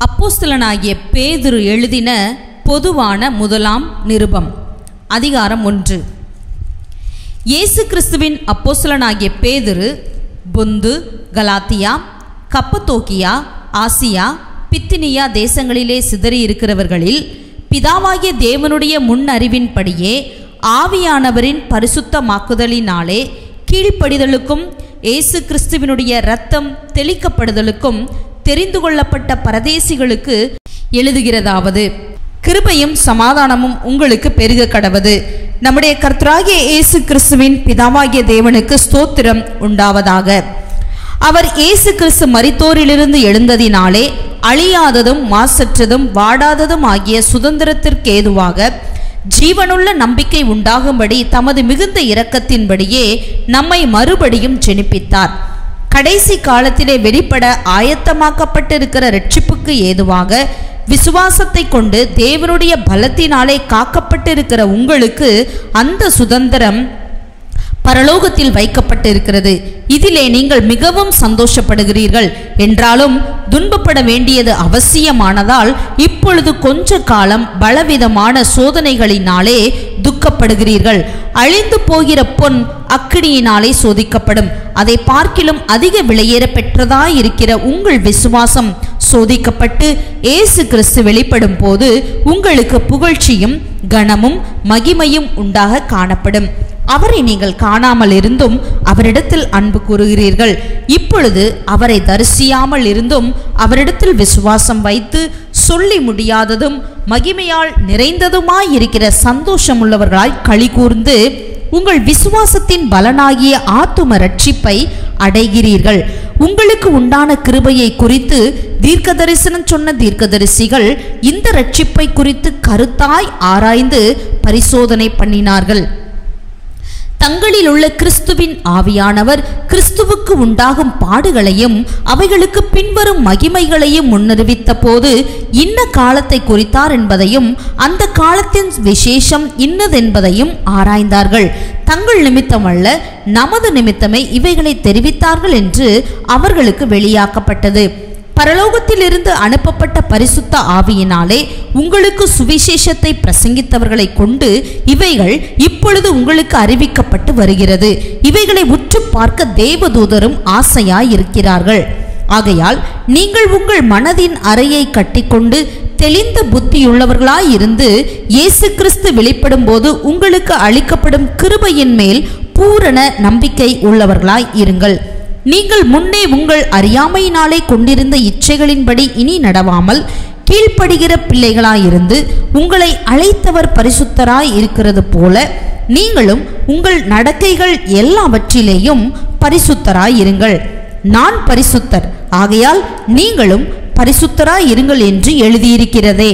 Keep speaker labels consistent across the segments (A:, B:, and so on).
A: அப்போஸ்தலனாகிய பேதுரு எழுதின பொதுவான முதலாம் நிருபம். அதிகாரம் 1. இயேசு கிறிஸ்துவின் அப்போஸ்தலனாகிய பேதுரு Pontus, Galatia, Cappadocia, Asia, Bithynia தேசங்களிலே சிதறியிருக்கிறவர்களில் பிதாவாகிய தேவனுடைய முன் அறிவின்படியே ஆவியானவரின் பரிசுத்தமாக்குதலினாலே கீழ்ப்படிதலுக்கும் இயேசு கிறிஸ்துவினுடைய இரத்தம் தெளிக்கப்படுதலுக்கும் தெரிந்து கொள்ளப்பட்ட பரதேசிகளுக்கு எழுதுகிறதாவது: கிருபையும் சமாதானமும் உங்களுக்கு பெருக கடவது. நம்முடைய கர்த்தராகிய இயேசு கிறிஸ்துவின் பிதாவாகிய தேவனுக்கு ஸ்தோத்திரம் உண்டாவதாக. அவர் இயேசு கிறிஸ்து மரித்தோரிலிருந்து எழுந்ததினாலே அழியாததும் மாசற்றதும் வாடாததும் ஆகிய சுதந்திரத்திற்கேதுவாக ஜீவனுள்ள நம்பிக்கை உண்டாகும்படி தமது மிகுந்த இரக்கத்தின்படியே நம்மை மறுபடியும் ஜெனிப்பித்தார். கடைசி காலத்திலே வெளிப்பட ஆயத்தமாக்கப்பட்டிருக்கிற இரட்சிப்புக்கு ஏதுவாக விசுவாசத்தை கொண்டு தேவனுடைய பலத்தினாலே காக்கப்பட்டிருக்கிற உங்களுக்கு அந்த சுதந்திரம் பரலோகத்தில் வைக்கப்பட்டிருக்கிறது. இதிலே நீங்கள் மிகவும் சந்தோஷப்படுகிறீர்கள். என்றாலும் துன்பப்பட வேண்டியது அவசியமானதால் இப்பொழுது கொஞ்ச காலம் பலவிதமான சோதனைகளினாலே துக்கப்படுகிறீர்கள். அழிந்து போகிற பொன் அக்கினியினாலே சோதிக்கப்படும். அதை பார்க்கிலும் அதிக விலையேற பெற்றதாயிருக்கிற உங்கள் விசுவாசம் சோதிக்கப்பட்டு இயேசு கிறிஸ்து வெளிப்படும் போது உங்களுக்கு புகழ்ச்சியும் கனமும் மகிமையும் உண்டாக காணப்படும். அவரை நீங்கள் காணாமல் இருந்தும் அவரிடத்தில் அன்பு கூறுகிறீர்கள். இப்பொழுது அவரை தரிசியாமல் இருந்தும் அவரிடத்தில் விசுவாசம் வைத்து சொல்லி முடியாததும் மகிமையால் நிறைந்ததுமாயிருக்கிற சந்தோஷமுள்ளவர்களாய் களி கூர்ந்து உங்கள் விசுவாசத்தின் பலனாகிய ஆத்தும ரட்சிப்பை அடைகிறீர்கள். உங்களுக்கு உண்டான கிருபையை குறித்து தீர்க்க தரிசனம் சொன்ன தீர்க்கதரிசிகள் இந்த ரட்சிப்பை குறித்து கருத்தாய் ஆராய்ந்து பரிசோதனை பண்ணினார்கள். தங்களில் உள்ள கிறிஸ்துவின் ஆவியானவர் கிறிஸ்துவுக்கு உண்டாகும் பாடுகளையும் அவைகளுக்கு பின்வரும் மகிமைகளையும் முன்னறிவித்த போது இன்ன காலத்தை குறித்தார் என்பதையும் அந்த காலத்தின் விசேஷம் இன்னதென்பதையும் ஆராய்ந்தார்கள். தங்கள் நிமித்தம் அல்ல, நமது நிமித்தமே இவைகளை தெரிவித்தார்கள் என்று அவர்களுக்கு வெளியாக்கப்பட்டது. பரலோகத்திலிருந்து அனுப்பப்பட்ட பரிசுத்த ஆவியினாலே உங்களுக்கு சுவிசேஷத்தை பிரசங்கித்தவர்களை கொண்டு இவைகள் இப்பொழுது உங்களுக்கு அறிவிக்கப்பட்டு வருகிறது. இவைகளை உற்று பார்க்க தேவதூதரும் ஆசையாயிருக்கிறார்கள். ஆகையால் நீங்கள் உங்கள் மனதின் அறையை கட்டிக்கொண்டு தெளிந்த புத்தியுள்ளவர்களாயிருந்து இயேசு கிறிஸ்து வெளிப்படும் போது உங்களுக்கு அளிக்கப்படும் கிருபையின் மேல் பூரண நம்பிக்கை உள்ளவர்களாய் இருங்கள். நீங்கள் முன்னே உங்கள் அறியாமையினாலே கொண்டிருந்த இச்சைகளின்படி இனி நடவாமல் கீழ்ப்படுகிற பிள்ளைகளாயிருந்து உங்களை அழைத்தவர் பரிசுத்தராய் இருக்கிறது போல நீங்களும் உங்கள் நடக்கைகள் எல்லாவற்றிலேயும் பரிசுத்தராய் இருங்கள். நான் பரிசுத்தர், ஆகையால் நீங்களும் பரிசுத்தராய் இருங்கள் என்று எழுதியிருக்கிறதே.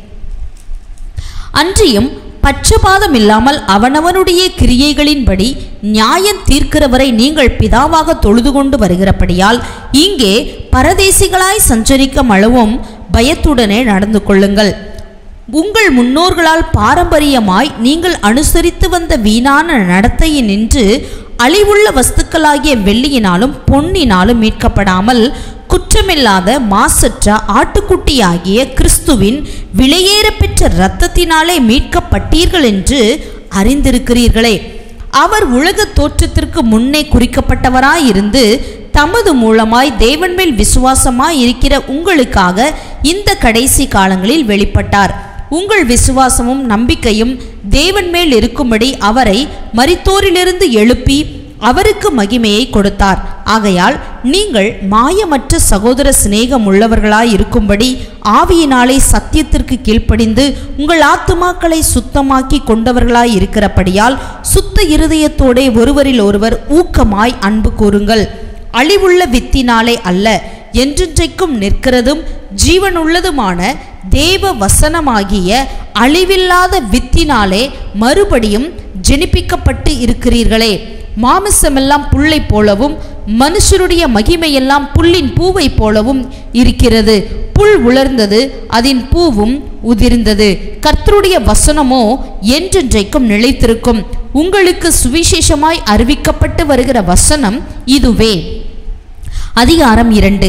A: அன்றியும் பட்சபாதம் இல்லாமல் அவனவனுடைய கிரியைகளின்படி நியாயம் தீர்க்கிறவரை நீங்கள் பிதாவாக தொழுது கொண்டு வருகிறபடியால் இங்கே பரதேசிகளாய் சஞ்சரிக்க அளவும் பயத்துடனே நடந்து கொள்ளுங்கள். உங்கள் முன்னோர்களால் பாரம்பரியமாய் நீங்கள் அனுசரித்து வந்த வீணான நடத்தையினின்று அழிவுள்ள வஸ்துக்களாகிய வெள்ளியினாலும் பொன்னினாலும் மீட்கப்படாமல் குற்றமில்லாத மாசற்ற ஆட்டுக்குட்டியாகிய கிறிஸ்துவின் விலையேற பெற்ற இரத்தத்தினாலே மீட்கப்பட்டீர்கள் என்று அறிந்திருக்கிறீர்களே. அவர் உலக தோற்றத்திற்கு முன்னே குறிக்கப்பட்டவராயிருந்து தமது மூலமாய் தேவன் மேல் விசுவாசமாய் இருக்கிற உங்களுக்காக இந்த கடைசி காலங்களில் வெளிப்பட்டார். உங்கள் விசுவாசமும் நம்பிக்கையும் தேவன் மேல் இருக்கும்படி அவரை மரித்தோரிலிருந்து எழுப்பி அவருக்கு மகிமையை கொடுத்தார். ஆகையால் நீங்கள் மாயமற்ற சகோதர சிநேகம் உள்ளவர்களாய் இருக்கும்படி ஆவியினாலே சத்தியத்திற்கு கீழ்ப்படிந்து உங்கள் ஆத்துமாக்களை சுத்தமாக்கி கொண்டவர்களாய் இருக்கிறபடியால் சுத்த இருதயத்தோடே ஒருவரில் ஒருவர் ஊக்கமாய் அன்பு கூறுங்கள். அழிவுள்ள வித்தினாலே அல்ல, என்றென்றைக்கும் நிற்கிறதும் ஜீவனுள்ளதுமான தேவ வசனமாகிய அழிவில்லாத வித்தினாலே மறுபடியும் ஜெனிப்பிக்கப்பட்டு இருக்கிறீர்களே. மாமிசமெல்லாம் புல்லை போலவும் மனுஷருடைய மகிமையெல்லாம் புல்லின் பூவை போலவும் இருக்கிறது. புல் உலர்ந்தது, அதன் பூவும் உதிர்ந்தது. கர்த்தருடைய வசனமோ என்றென்றைக்கும் நிலைத்திருக்கும். உங்களுக்கு சுவிசேஷமாய் அறிவிக்கப்பட்டு வருகிற வசனம் இதுவே. அதிகாரம் 2.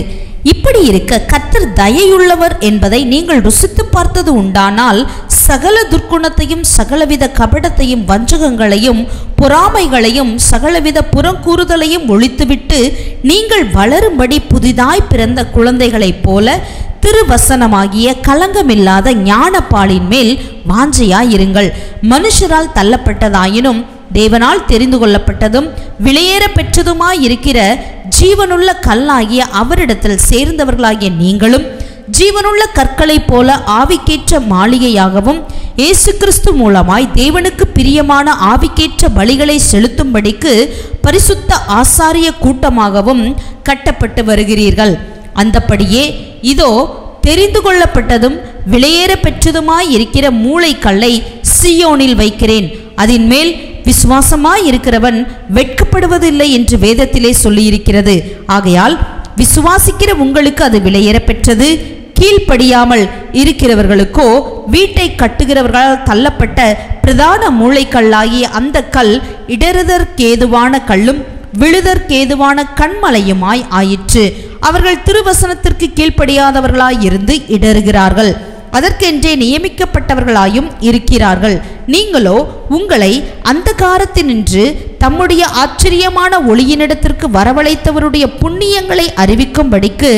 A: இப்படி இருக்க கர்த்தர் தயையுள்ளவர் என்பதை நீங்கள் ருசித்து பார்த்தது உண்டானால் சகல துர்க்குணத்தையும் சகலவித கபடத்தையும் வஞ்சகங்களையும் பொறாமைகளையும் சகலவித புறங்கூறுதலையும் ஒழித்துவிட்டு நீங்கள் வளரும்படி புதிதாய் பிறந்த குழந்தைகளைப் போல திருவசனமாகிய கலங்கமில்லாத ஞானப்பாலின் மேல் வாஞ்சையாயிருங்கள். மனுஷரால் தள்ளப்பட்டதாயினும் தேவனால் தெரிந்து கொள்ளப்பட்டதும் விலையேற பெற்றதுமாயிருக்கிற ஜீவனுள்ள கல்லாகிய அவரிடத்தில் சேர்ந்தவர்களாகிய நீங்களும் ஜீவனுள்ள கற்களைப் போல ஆவிக்கேற்ற மாளிகையாகவும் இயேசு கிறிஸ்து மூலமாய் தேவனுக்கு பிரியமான ஆவிக்கேற்ற பலிகளை செலுத்தும்படிக்கு பரிசுத்த ஆசாரிய கூட்டமாகவும் கட்டப்பட்டு வருகிறீர்கள். அந்தப்படியே இதோ தெரிந்து கொள்ளப்பட்டதும் விலையேற பெற்றதுமாய் இருக்கிற மூளைக்கல்லை சீயோனில் வைக்கிறேன், அதன் மேல் விசுவாசமாய் இருக்கிறவன் வெட்கப்படுவதில்லை என்று வேதத்திலே சொல்லியிருக்கிறது. ஆகையால் விசுவாசிக்கிற உங்களுக்கு அது விலையேற பெற்றது. கீழ்ப்படியாமல் இருக்கிறவர்களுக்கோ வீட்டை கட்டுகிறவர்களால் தள்ளப்பட்ட பிரதான மூளைக்கல்லாகிய அந்த கல் இடறுதற்கேதுவான கல்லும் விழுதற்கேதுவான கண்மலையுமாய் ஆயிற்று. அவர்கள் திருவசனத்திற்கு கீழ்ப்படியாதவர்களாய் இருந்து இடறுகிறார்கள், அதற்கென்றே நியமிக்கப்பட்டவர்களாயும் இருக்கிறார்கள். நீங்களோ உங்களை அந்தகாரத்தினின்று தம்முடைய ஆச்சரியமான ஒளியினிடத்திற்கு வரவழைத்தவருடைய புண்ணியங்களை அறிவிக்கும்படிக்கு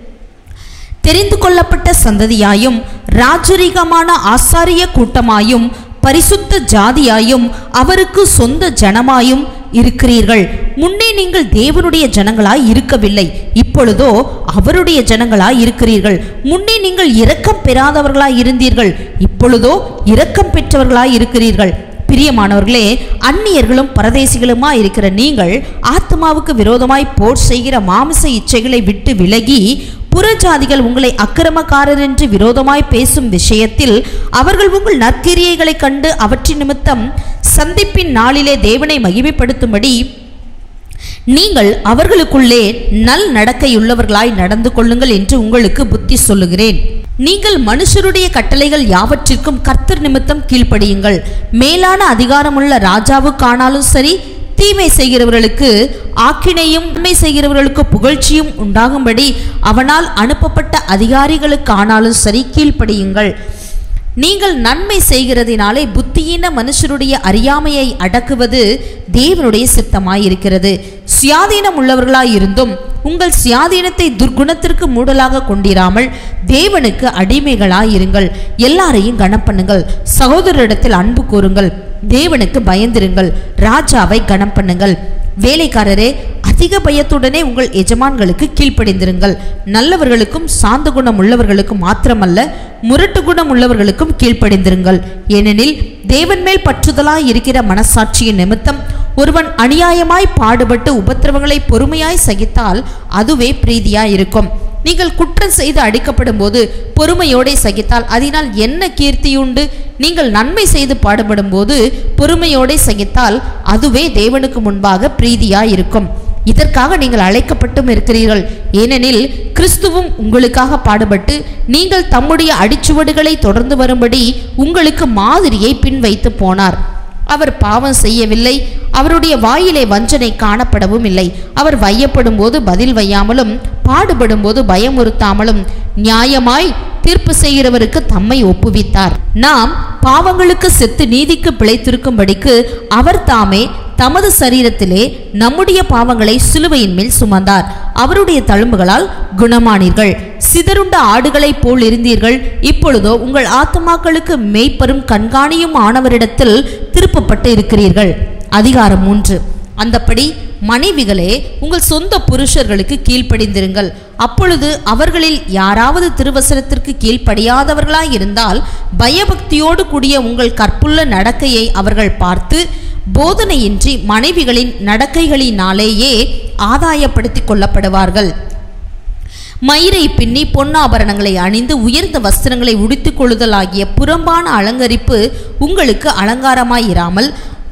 A: தெரிந்து கொள்ளப்பட்ட சந்ததியாயும் ராஜரீகமான ஆசாரிய கூட்டமாயும் பரிசுத்த ஜாதியாயும் அவருக்கு சொந்த ஜனமாயும் இருக்கிறீர்கள். முன்னே நீங்கள் தேவனுடைய ஜனங்களாய் இருக்கவில்லை, இப்பொழுதோ அவருடைய ஜனங்களாய் இருக்கிறீர்கள். முன்னே நீங்கள் இரக்கம் பெறாதவர்களாய் இருந்தீர்கள், இப்பொழுதோ இரக்கம் பெற்றவர்களாய் இருக்கிறீர்கள். பிரியமானவர்களே, அந்நியர்களும் பரதேசிகளுமா இருக்கிற நீங்கள் ஆத்மாவுக்கு விரோதமாய் போர் செய்கிற மாமிச இச்சைகளை விட்டு விலகி, புறஜாதிகள் உங்களை அக்கிரமக்காரர் என்று விரோதமாய் பேசும் விஷயத்தில் அவர்கள் உங்கள் நற்கிரியைகளை கண்டு அவற்றின் நிமித்தம் சந்திப்பின் நாளிலே தேவனை மகிமைப்படுத்தும்படி நீங்கள் அவர்களுக்குள்ளே நல் நடக்கையுள்ளவர்களாய் நடந்து கொள்ளுங்கள் என்று உங்களுக்கு புத்தி சொல்லுகிறேன். நீங்கள் மனுஷருடைய கட்டளைகள் யாவற்றிற்கும் கர்த்தர் நிமித்தம் கீழ்ப்படியுங்கள். மேலான அதிகாரமுள்ள ராஜாவுக்கானாலும் சரி, தீமை செய்கிறவர்களுக்கு ஆக்கினையும் நன்மை செய்கிறவர்களுக்கு புகழ்ச்சியும் உண்டாகும்படி அவனால் அனுப்பப்பட்ட அதிகாரிகளுக்கானாலும் சரி கீழ்ப்படியுங்கள். நீங்கள் நன்மை செய்கிறதினாலே புத்தியீன மனுஷருடைய அறியாமையை அடக்குவது தேவனுடைய சித்தமாயிருக்கிறது. சுயாதீனம் உள்ளவர்களாயிருந்தும் உங்கள் சுயாதீனத்தை துர்குணத்திற்கு மூடலாக கொண்டிராமல் தேவனுக்கு அடிமைகளாயிருங்கள். எல்லாரையும் கனப்பண்ணுங்கள், சகோதரரிடத்தில் அன்பு கூறுங்கள், தேவனுக்கு பயந்திருங்கள், ராஜாவை கனம் பண்ணுங்கள். வேலைக்காரரே, அதிக பயத்துடனே உங்கள் எஜமான்களுக்கு கீழ்ப்படிந்திருங்கள். நல்லவர்களுக்கும் சாந்த குணம் உள்ளவர்களுக்கும் மாத்திரமல்ல, முரட்டு குணம் உள்ளவர்களுக்கும் கீழ்ப்படிந்திருங்கள். ஏனெனில் தேவன் மேல் பற்றுதலாய் இருக்கிற மனசாட்சியின் நிமித்தம் ஒருவன் அநியாயமாய் பாடுபட்டு உபத்திரவங்களை பொறுமையாய் சகித்தால் அதுவே பிரீதியாய் இருக்கும். நீங்கள் குற்றம் செய்து அடிக்கப்படும் போது பொறுமையோടെ சகித்தால் அதனால் என்ன கீர்த்தியுண்டு? நீங்கள் நன்மை செய்து பாடுபடும் போது பொறுமையோടെ சகித்தால் அதுவே தேவனுக்கு முன்பாக பிரீதியாய் இருக்கும். இதற்காக நீங்கள் அழைக்கப்பட்டும் இருக்கிறீர்கள். ஏனெனில் கிறிஸ்துவும் உங்களுக்காக பாடுபட்டு நீங்கள் தம்முடைய அடிச்சுவடுகளை தொடர்ந்து வரும்படி உங்களுக்கு மாதிரியை பின் வைத்து போனார். அவர் பாவம் செய்யவில்லை, அவருடைய வாயிலே வஞ்சனை காணப்படவும் இல்லை. அவர் வையப்படும் போது பதில் வையாமலும் பாடுபடும் போது பயமுறுத்தாமலும் நியாயமாய் தீர்ப்பு செய்கிறவருக்கு தம்மை ஒப்புவித்தார். நாம் பாவங்களுக்கு செத்து நீதிக்கு பிழைத்திருக்கும்படிக்கு அவர் தாமே தமது சரீரத்திலே நம்முடைய பாவங்களை சிலுவையின் மேல் சுமந்தார். அவருடைய தழும்புகளால் குணமானீர்கள். சிதறுண்ட ஆடுகளைப் போல் இருந்தீர்கள், இப்பொழுதோ உங்கள் ஆத்துமாக்களுக்கு மேய்ப்பரும் கண்காணியும் ஆனவரிடத்தில் திருப்பப்பட்டு இருக்கிறீர்கள். அதிகாரம் 3. அந்தப்படி மனைவிகளே, உங்கள் சொந்த புருஷர்களுக்கு கீழ்ப்படிந்திருங்கள். அப்பொழுது அவர்களில் யாராவது திருவசனத்திற்கு கீழ்ப்படியாதவர்களாய் இருந்தால் பயபக்தியோடு கூடிய உங்கள் கற்புள்ள நடக்கையை அவர்கள் பார்த்து போதனையின்றி மனைவிகளின் நடக்கைகளினாலேயே ஆதாயப்படுத்திக் கொள்ளப்படுவார்கள். மயிரை பின்னி பொன்னாபரணங்களை அணிந்து உயர்ந்த வஸ்திரங்களை உடுத்திக் கொள்ளுதலாகிய புறம்பான அலங்கரிப்பு உங்களுக்கு அலங்காரமாயிராமல்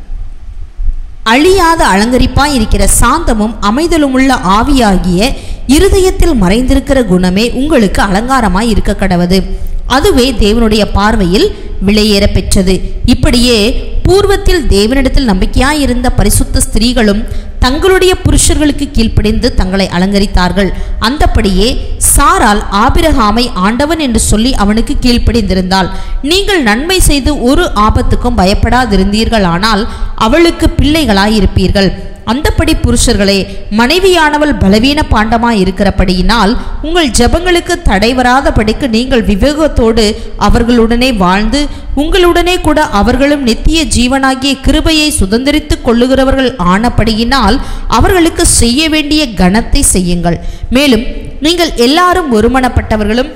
A: அழியாத அலங்கரிப்பாய் இருக்கிற சாந்தமும் அமைதலும் உள்ள ஆவியாகிய இருதயத்தில் மறைந்திருக்கிற குணமே உங்களுக்கு அலங்காரமாய் இருக்க கடவது. அதுவே தேவனுடைய பார்வையில் விலையேற பெற்றது. இப்படியே பூர்வத்தில் தேவனிடத்தில் நம்பிக்கையாயிருந்த பரிசுத்த ஸ்திரீகளும் தங்களுடைய புருஷர்களுக்கு கீழ்ப்படிந்து தங்களை அலங்கரித்தார்கள். அந்தப்படியே சாராள் ஆபிரகாமை ஆண்டவன் என்று சொல்லி அவனுக்கு கீழ்ப்படிந்திருந்தாள். நீங்கள் நன்மை செய்து ஒரு ஆபத்துக்கும் பயப்படாதிருந்தீர்களானால் அவளுக்கு பிள்ளைகளாயிருப்பீர்கள். அந்தப்படி புருஷர்களே, மனைவியானவள் பலவீன பாண்டமாய் இருக்கிறபடியினால் உங்கள் ஜெபங்களுக்கு தடை வராதபடிக்கு நீங்கள் விவேகத்தோடு அவர்களுடனே வாழ்ந்து உங்களுடனே கூட அவர்களும் நித்திய ஜீவனாகிய கிருபையை சுதந்திரித்துக் கொள்ளுகிறவர்கள் ஆனபடியினால் அவர்களுக்கு செய்ய வேண்டிய கனத்தை செய்யுங்கள். மேலும் நீங்கள் எல்லாரும் ஒருமனப்பட்டவர்களும்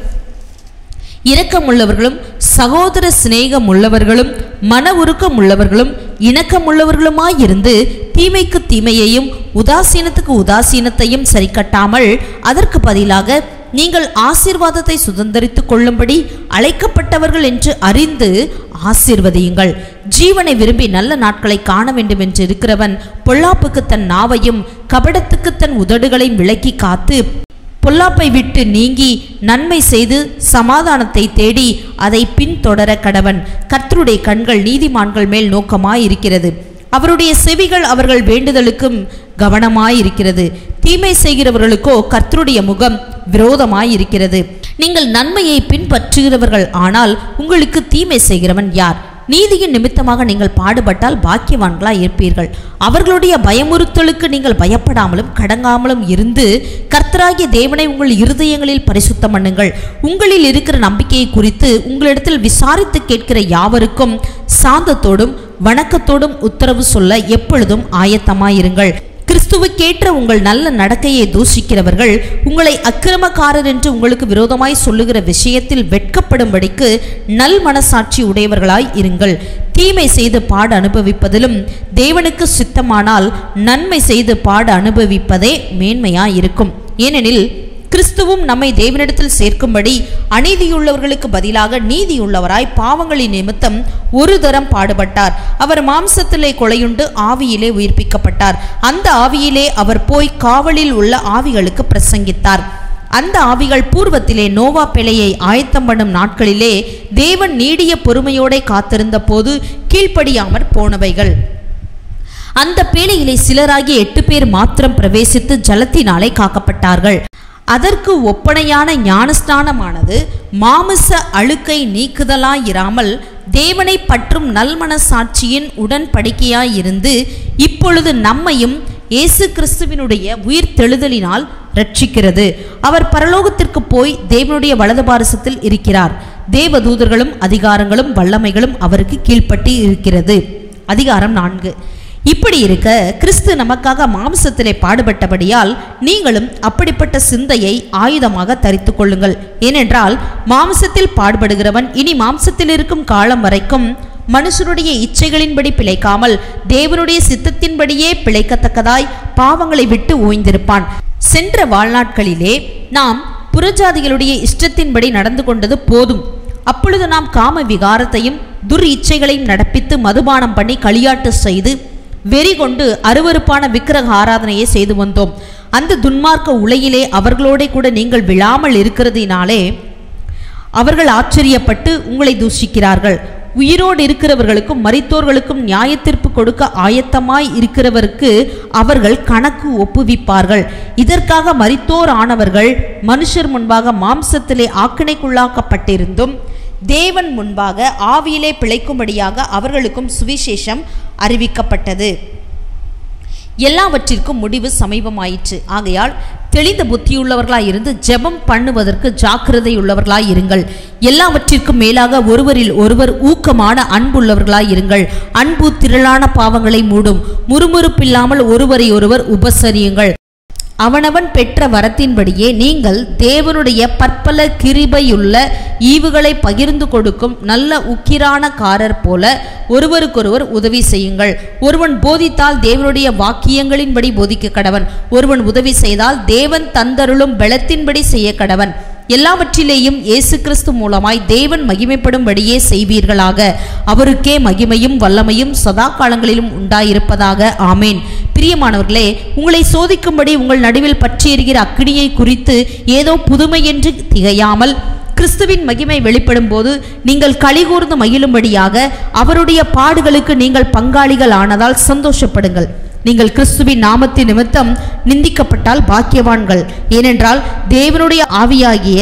A: இரக்கமுள்ளவர்களும் சகோதர சிநேகம் உள்ளவர்களும் மன உருக்கம் உள்ளவர்களும் இணக்கமுள்ளவர்களுமாயிருந்து தீமைக்கு தீமையையும் உதாசீனத்துக்கு உதாசீனத்தையும் சரிக்கட்டாமல் அதற்கு பதிலாக நீங்கள் ஆசீர்வாதத்தை சுதந்திரித்துக் கொள்ளும்படி அழைக்கப்பட்டவர்கள் என்று அறிந்து ஆசீர்வதியுங்கள். ஜீவனை விரும்பி நல்ல நாட்களை காண வேண்டும் என்று இருக்கிறவன் பொல்லாப்புக்கு தன் நாவையும் கபடத்துக்கு தன் உதடுகளையும் விலக்கி காத்து பொல்லாப்பை விட்டு நீங்கி நன்மை செய்து சமாதானத்தை தேடி அதை பின்தொடர கடவன். கர்த்தருடைய கண்கள் நீதிமான்கள் மேல் நோக்கமாயிருக்கிறது, அவருடைய செவிகள் அவர்கள் வேண்டுதலுக்கும் கவனமாயிருக்கிறது. தீமை செய்கிறவர்களுக்கோ கர்த்தருடைய முகம் விரோதமாயிருக்கிறது. நீங்கள் நன்மையை பின்பற்றுகிறவர்கள் ஆனால் உங்களுக்கு தீமை செய்கிறவன் யார்? நீதியின் நிமித்தமாக நீங்கள் பாடுபட்டால் பாக்கியவான்களாய் இருப்பீர்கள். அவர்களுடைய பயமுறுத்தலுக்கு நீங்கள் பயப்படாமலும் கடங்காமலும் இருந்து கர்த்தராகிய தேவனை உங்கள் இருதயங்களில் பரிசுத்தம் பண்ணுங்கள். உங்களில் இருக்கிற நம்பிக்கையை குறித்து உங்களிடத்தில் விசாரித்து கேட்கிற யாவருக்கும் சாந்தத்தோடும் வணக்கத்தோடும் உத்தரவு சொல்ல எப்பொழுதும் ஆயத்தமாயிருங்கள். கிறிஸ்துவுக்கேற்ற உங்கள் நல்ல நடக்கையை தூஷிக்கிறவர்கள் உங்களை அக்கிரமக்காரர் என்று உங்களுக்கு விரோதமாய் சொல்லுகிற விஷயத்தில் வெட்கப்படும்படிக்கு நல் மனசாட்சி உடையவர்களாய் இருங்கள். தீமை செய்து பாடு அனுபவிப்பதிலும் தேவனுக்கு சித்தமானால் நன்மை செய்து பாடு அனுபவிப்பதே மேன்மையாயிருக்கும். ஏனெனில் கிறிஸ்துவும் நம்மை தேவனிடத்தில் சேர்க்கும்படி அநீதியுள்ளவர்களுக்கு பதிலாக நீதியுள்ளவராய் பாவங்களின் நிமித்தம் ஒரு தரம் பாடுபட்டார். அவர் மாம்சத்திலே கொலையுண்டு ஆவியிலே உயிர்ப்பிக்கப்பட்டார். அந்த ஆவியிலே அவர் போய் காவலில் உள்ள ஆவிகளுக்கு பிரசங்கித்தார். அந்த ஆவிகள் பூர்வத்திலே நோவா பிழையை ஆயத்தம் பண்ணும் நாட்களிலே தேவன் நீடிய பொறுமையோടെ காத்திருந்த போது கீழ்ப்படியாமற் போனவைகள். அந்த பேழையிலே சிலராகிய 8 பேர் மாத்திரம் பிரவேசித்து ஜலத்தினாலே காக்கப்பட்டார்கள். அதற்கு ஒப்பனையான ஞானஸ்நானமானது மாமிச அழுக்கை நீக்குதலாயிராமல் தேவனை பற்றும் நல்மனசாட்சியின் உடன்படிக்கையாயிருந்து இப்பொழுது நம்மையும் இயேசு கிறிஸ்துவினுடைய உயிர் தெழுதலினால் ரட்சிக்கிறது. அவர் பரலோகத்திற்கு போய் தேவனுடைய வலது பாரசத்தில் இருக்கிறார். தேவதூதர்களும் அதிகாரங்களும் வல்லமைகளும் அவருக்கு கீழ்ப்பட்டு இருக்கிறது. அதிகாரம் 4. இப்படி இருக்க கிறிஸ்து நமக்காக மாம்சத்திலே பாடுபட்டபடியால் நீங்களும் அப்படிப்பட்ட சிந்தையை ஆயுதமாக தரித்து கொள்ளுங்கள். ஏனென்றால் மாம்சத்தில் பாடுபடுகிறவன் இனி மாம்சத்தில் இருக்கும் காலம் வரைக்கும் மனுஷருடைய இச்சைகளின்படி பிழைக்காமல் தேவனுடைய சித்தத்தின்படியே பிழைக்கத்தக்கதாய் பாவங்களை விட்டு ஓய்ந்திருப்பான். சென்ற வாழ்நாட்களிலே நாம் புறஜாதிகளுடைய இஷ்டத்தின்படி நடந்து கொண்டது போதும். அப்பொழுது நாம் காம விகாரத்தையும் துர் இச்சைகளையும் நடப்பித்து மதுபானம் பண்ணி களியாட்டு செய்து வெறி கொண்டு அருவருப்பான விக்கிரக ஆராதனையை செய்து வந்தோம். அந்த துன்மார்க்க உலகிலே அவர்களோட கூட நீங்கள் விழாமல் இருக்கிறதினாலே அவர்கள் ஆச்சரியப்பட்டு உங்களை தூஷிக்கிறார்கள். உயிரோடு இருக்கிறவர்களுக்கும் மரித்தோர்களுக்கும் நியாயத்தீர்ப்பு கொடுக்க ஆயத்தமாய் இருக்கிறவருக்கு அவர்கள் கணக்கு ஒப்புவிப்பார்கள். இதற்காக மரித்தோர் ஆனவர்கள் மனுஷர் முன்பாக மாம்சத்திலே ஆக்கினைக்குள்ளாக்கப்பட்டிருந்தும் தேவன் முன்பாக ஆவியிலே பிழைக்கும்படியாக அவர்களுக்கும் சுவிசேஷம் அறிவிக்கப்பட்டது. எல்லாவற்றிற்கும் முடிவு சமீபமாயிற்று. ஆகையால் தெளிந்த புத்தியுள்ளவர்களாய் இருந்து ஜெபம் பண்ணுவதற்கு ஜாக்கிரதை உள்ளவர்களாய் இருங்கள். எல்லாவற்றிற்கும் மேலாக ஒருவரில் ஒருவர் ஊக்கமான அன்புள்ளவர்களாய் இருங்கள். அன்பு திரளான பாவங்களை மூடும். முறுமுறுப்பில்லாமல் ஒருவரை ஒருவர் உபசரியுங்கள். அவனவன் பெற்ற வரத்தின்படியே நீங்கள் தேவனுடைய பற்பல கிருபையுள்ள ஈவுகளை பகிர்ந்து கொடுக்கும் நல்ல உக்கிரானக்காரர் போல ஒருவருக்கொருவர் உதவி செய்யுங்கள். ஒருவன் போதித்தால் தேவனுடைய வாக்கியங்களின்படி போதிக்க கடவன். ஒருவன் உதவி செய்தால் தேவன் தந்தருளும் பலத்தின்படி செய்ய கடவன். எல்லாவற்றிலேயும் இயேசு கிறிஸ்து மூலமாய் தேவன் மகிமைப்படும்படியே செய்வீர்களாக. அவருக்கே மகிமையும் வல்லமையும் சதா காலங்களிலும் உண்டாயிருப்பதாக. ஆமேன். பிரியமானவர்களே, உங்களை சோதிக்கும்படி உங்கள் நடுவில் பற்றி எரிகிற அக்கினியை குறித்து ஏதோ புதுமை என்று திகையாமல் கிறிஸ்துவின் மகிமை வெளிப்படும் போது நீங்கள் களிகூர்ந்து மகிழும்படியாக அவருடைய பாடுகளுக்கு நீங்கள் பங்காளிகள் ஆனதால் சந்தோஷப்படுங்கள். நீங்கள் கிறிஸ்துவின் நாமத்தின் நிமித்தம் நிந்திக்கப்பட்டால் பாக்கியவான்கள். ஏனென்றால் தேவனுடைய ஆவியாகிய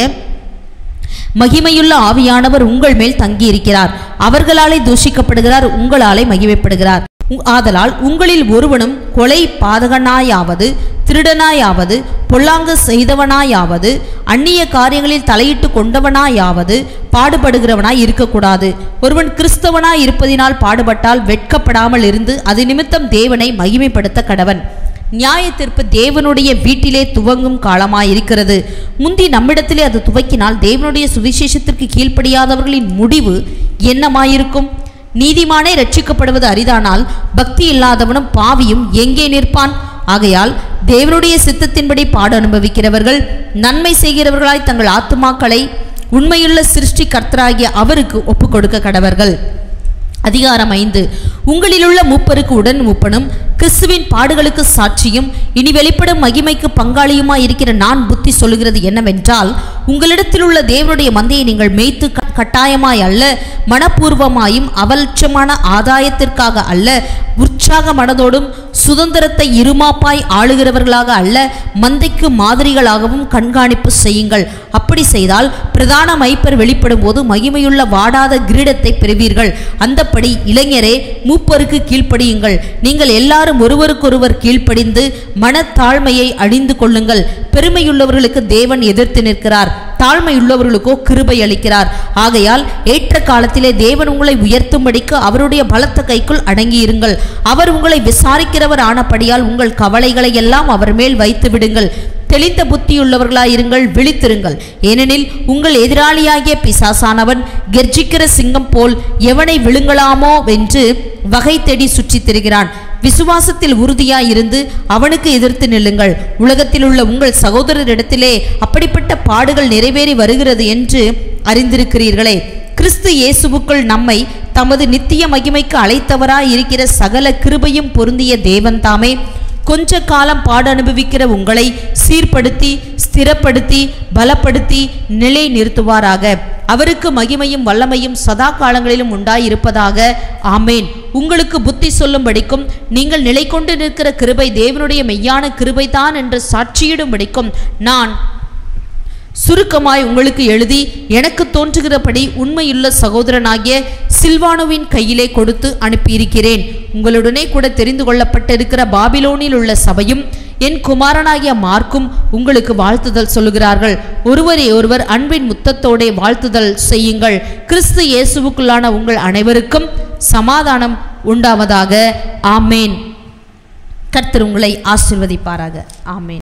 A: மகிமையுள்ள ஆவியானவர் உங்கள் மேல் தங்கியிருக்கிறார். அவர்களாலே தூஷிக்கப்படுகிறார், உங்களாலே மகிமைப்படுகிறார். ஆதலால் உங்களில் ஒருவனும் கொலை பாதகனாயாவது, திருடனாயாவது, பொல்லாங்கு செய்தவனாயாவது, அந்நிய காரியங்களில் தலையிட்டு கொண்டவனாயாவது பாடுபடுகிறவனாய் இருக்கக்கூடாது. ஒருவன் கிறிஸ்தவனாய் இருப்பதினால் பாடுபட்டால் வெட்கப்படாமல் இருந்து அது நிமித்தம் தேவனை மகிமைப்படுத்த கடவன். நியாய தீர்ப்பு தேவனுடைய வீட்டிலே துவங்கும் காலமாயிருக்கிறது. முந்தி நம்மிடத்திலே அது துவக்கினால் தேவனுடைய சுவிசேஷத்திற்கு கீழ்ப்படியாதவர்களின் முடிவு என்னமாயிருக்கும்? நீதிமானே ரட்சிக்கப்படுவது அரிதானால் பக்தி இல்லாதவனும் பாவியும் எங்கே நிற்பான்? ஆகையால் தேவனுடைய சித்தத்தின்படி பாடு அனுபவிக்கிறவர்கள் நன்மை செய்கிறவர்களாய் தங்கள் ஆத்துமாக்களை உண்மையுள்ள சிருஷ்டி கர்த்தராகிய அவருக்கு ஒப்புக் கொடுக்க கடவர்கள். அதிகாரம் 5. உங்களிலுள்ள மூப்பருக்கு உடன் மூப்பனும் கிறிஸ்துவின் பாடுகளுக்கு சாட்சியும் இனி வெளிப்படும் மகிமைக்கு பங்காளியுமாய் இருக்கிற நான் புத்தி சொல்லுகிறது என்னவென்றால், உங்களிடத்தில் உள்ள தேவனுடைய மந்தையை நீங்கள் மேய்த்து கட்டாயமாய் அல்ல, மனப்பூர்வமாயும் அவலட்சமான ஆதாயத்திற்காக அல்ல, உற்சாக மனதோடும் சுதந்திரத்தை இருமாப்பாய் ஆளுகிறவர்களாக அல்ல, மந்தைக்கு மாதிரிகளாகவும் கண்காணிப்பு செய்யுங்கள். அப்படி செய்தால் பிரதான மைப்பர் வெளிப்படும் போது மகிமையுள்ள வாடாத கிரீடத்தை பெறுவீர்கள். அந்தப்படி இளைஞரே, மூப்பருக்கு கீழ்ப்படியுங்கள். நீங்கள் எல்லாரும் ஒருவருக்கொருவர் கீழ்ப்படிந்து மனத்தாழ்மையை அணிந்து கொள்ளுங்கள். பெருமையுள்ளவர்களுக்கு தேவன் எதிர்த்து நிற்கிறார், தாழ்மையுள்ளவர்களுக்கோ கிருபை அளிக்கிறார். ஆகையால் ஏற்ற காலத்திலே தேவன் உங்களை உயர்த்தும்படிக்கு அவருடைய பலத்த கைக்குள் அடங்கியிருங்கள். அவர் உங்களை விசாரிக்கிறவர் ஆனபடியால் உங்கள் கவலைகளை எல்லாம் அவர் மேல் வைத்து விடுங்கள். தெளிந்த புத்தியுள்ளவர்களாயிருங்கள், விழித்திருங்கள். ஏனெனில் உங்கள் எதிராளியாகிய பிசாசானவன் கெர்ஜிக்கிற சிங்கம் போல் எவனை விழுங்கலாமோ வென்று வகை தேடி சுற்றி திரிகிறான். விசுவாசத்தில் உறுதியாயிருந்து அவனுக்கு எதிர்த்து நில்லுங்கள். உலகத்தில் உள்ள உங்கள் சகோதரரிடத்திலே அப்படிப்பட்ட பாடுகள் நிறைவேறி வருகிறது என்று அறிந்திருக்கிறீர்களே. கிறிஸ்து இயேசுவுக்குள் நம்மை தமது நித்திய மகிமைக்கு அழைத்தவராய் இருக்கிற சகல கிருபையும் பொருந்திய தேவன் தாமே கொஞ்ச காலம் பாடு அனுபவிக்கிற உங்களை சீர்படுத்தி ஸ்திரப்படுத்தி பலப்படுத்தி நிலை நிறுத்துவாராக. அவருக்கு மகிமையும் வல்லமையும் சதா காலங்களிலும் உண்டாயிருப்பதாக. ஆமேன். உங்களுக்கு புத்தி சொல்லும்படிக்கும் நீங்கள் நிலை கொண்டு நிற்கிற கிருபை தேவனுடைய மெய்யான கிருபைதான் என்று சாட்சியிடும்படிக்கும் நான் சுருக்கமாய் உங்களுக்கு எழுதி எனக்கு தோன்றுகிறபடி உண்மையுள்ள சகோதரனாகிய சில்வானுவின் கையிலே கொடுத்து அனுப்பியிருக்கிறேன். உங்களுடனே கூட தெரிந்து கொள்ளப்பட்டிருக்கிற பாபிலோனில் உள்ள சபையும் என் குமாரனாகிய மார்க்கும் உங்களுக்கு வாழ்த்துதல் சொல்லுகிறார்கள். ஒருவரை ஒருவர் அன்பின் முத்தத்தோடே வாழ்த்துதல் செய்யுங்கள். கிறிஸ்து இயேசுவுக்குள்ளான உங்கள் அனைவருக்கும் சமாதானம் உண்டாவதாக. ஆமேன். கர்த்தர் உங்களை ஆசீர்வதிப்பாராக. ஆமேன்.